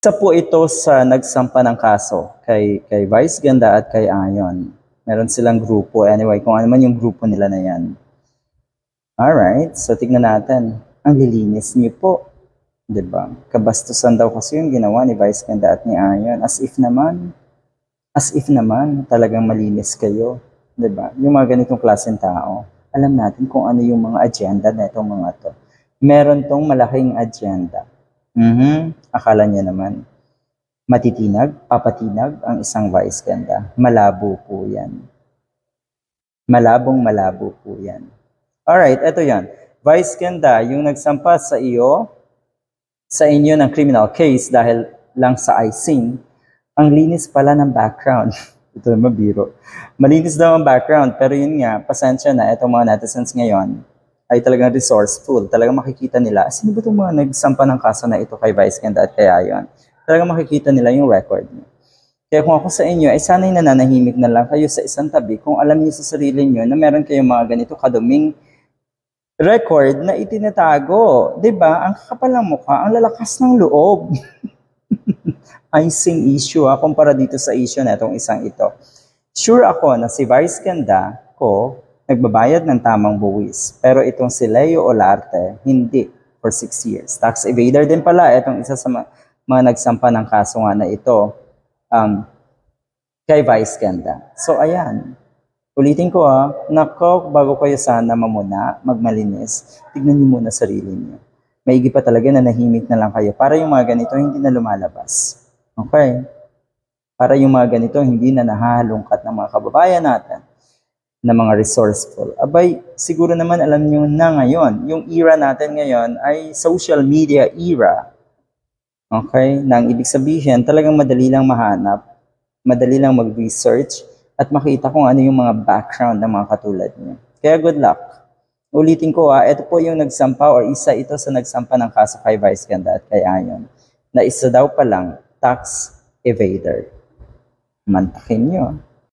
Isa po ito sa nagsampa ng kaso kay Vice Ganda at kay Ayon. Meron silang grupo. Anyway, kung ano man yung grupo nila na yan. Alright, so tignan natin. Ang lilinis niyo po. Diba? Kabastusan daw kasi yung ginawa ni Vice Ganda at ni Ayon. As if naman, talagang malinis kayo. Diba? Yung mga ganitong klaseng tao. Alam natin kung ano yung mga agenda na itong mga to. Meron tong malaking agenda. Akala niya naman. Matitinag, papatinag ang isang Vice Ganda. Malabo po yan. Malabo po yan. Alright, eto yan. Vice Ganda, yung nagsampa sa inyo ng criminal case dahil lang sa icing, ang linis pala ng background. Ito na mabiro. Malinis daw ang background, pero yun nga, pasensya na, itong mga netizens ngayon ay talagang resourceful. Talagang makikita nila, sino ba itong mga nagsampa ng kaso na ito kay Vice Ganda at kay Ayon? Talagang makikita nila yung record niyo. Kaya kung ako sa inyo, ay sana'y nananahimik na lang kayo sa isang tabi kung alam niyo sa sarili niyo na meron kayong mga ganito kaduming record na itinatago. Diba? Ang kakapal ng mukha, ang lalakas ng loob. Icing issue kumpara dito sa issue na itong isang ito. Sure ako na si Vice Ganda ko nagbabayad ng tamang buwis. Pero itong si Leo Olarte, hindi for 6 years. Tax evader din pala itong isa sa mga nagsampa ng kaso nga na ito kay Vice Ganda. So ayan, ulitin ko nako, bago kayo sana mamuna, magmalinis, tignan niyo muna sarili niyo. Maigi pa talaga na nahimik na lang kayo para yung mga ganito hindi na lumalabas. Okay? Para yung mga ganito hindi na nahahalungkat ng mga kababayan natin na mga resourceful. Abay, siguro naman alam niyo na ngayon, yung era natin ngayon ay social media era. Okay? Nang ibig sabihin, talagang madali lang mahanap, madali lang mag-research, at makita kung ano yung mga background ng mga katulad niyo. Kaya good luck. Ulitin ko ito po yung nagsampa or isa ito sa nagsampa ng kaso kay Vice Ganda at kay Ayon. Na isa daw palang tax evader. Mantakin nyo.